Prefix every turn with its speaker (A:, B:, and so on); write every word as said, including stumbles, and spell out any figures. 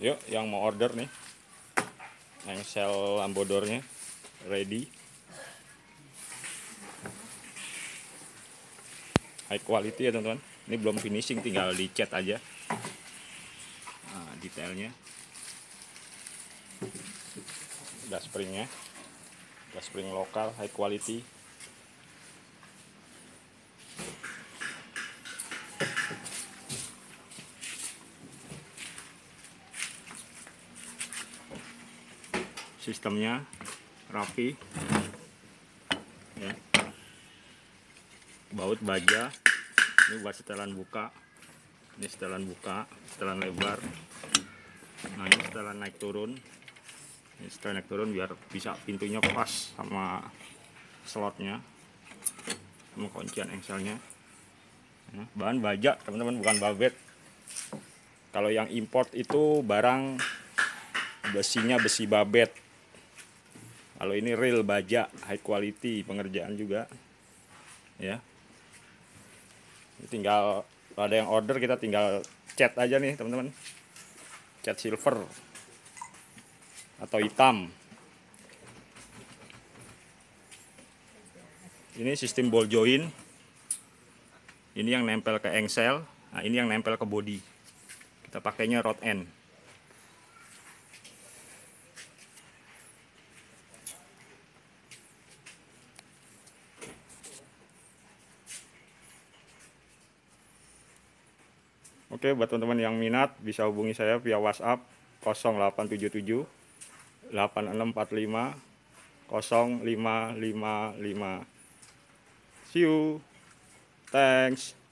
A: Yuk, yang mau order nih, engsel lambodornya ready, high quality ya teman-teman. Ini belum finishing, tinggal dicat aja. Nah, detailnya, gas springnya, gas spring lokal high quality. Sistemnya rapi ya. Baut baja, ini buat setelan buka, ini setelan buka, setelan lebar. Nah, ini setelan naik turun, ini setelan naik turun biar bisa pintunya pas sama slotnya, sama kuncian engselnya. Nah, bahan baja teman-teman, bukan babet. Kalau yang import itu barang besinya besi babet. Kalau ini real baja, high quality, pengerjaan juga ya. Tinggal ada yang order, kita tinggal cat aja nih teman-teman, cat silver atau hitam. Ini sistem ball joint, ini yang nempel ke engsel, nah ini yang nempel ke bodi. Kita pakainya rod end. Oke, buat teman-teman yang minat bisa hubungi saya via WhatsApp nol delapan tujuh tujuh delapan enam empat lima nol lima lima lima. See you. Thanks.